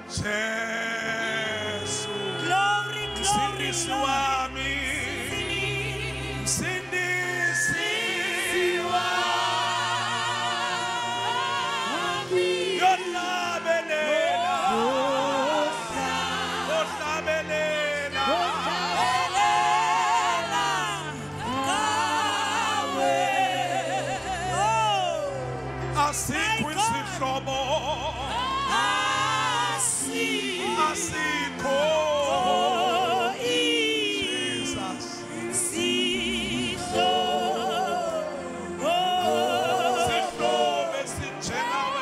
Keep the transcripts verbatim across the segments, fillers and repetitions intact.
Jesu Glory, glory, Msindisi glory. wami Msindisi wami Yohlabelela Yohlabelela Asikho isihlobo Asikho Jesus Sihlobo esinjengawe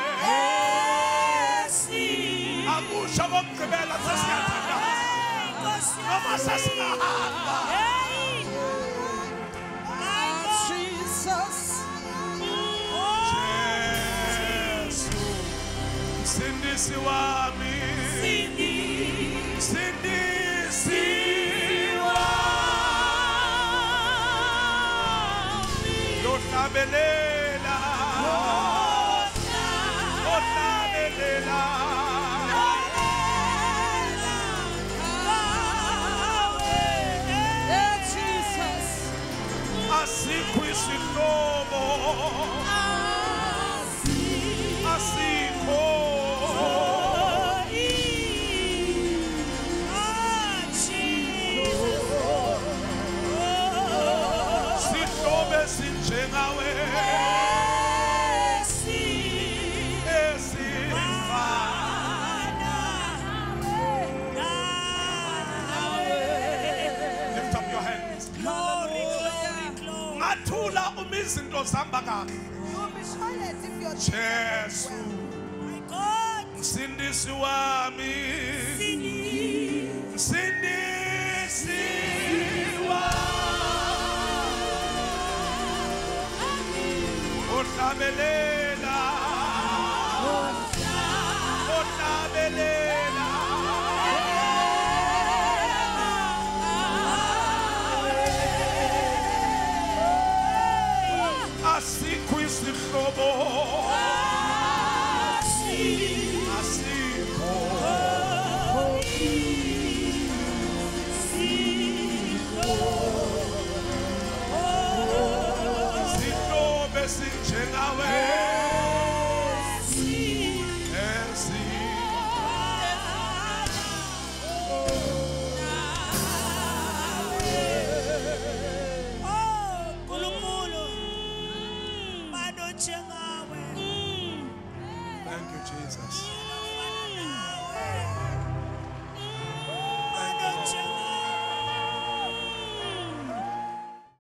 Akusho kokugqibela sesiyathandana Noma sesingahamba Jesu Msindisi wami Msindisi wami Yohlabelela Yohlabelela Asikho isihlobo Asikho Sihlobo esinjengawe Lift up your hands. Ngathula uma izinto zihamba kahle. Jesu Msindisi wami Msindisi wami Yohlabelela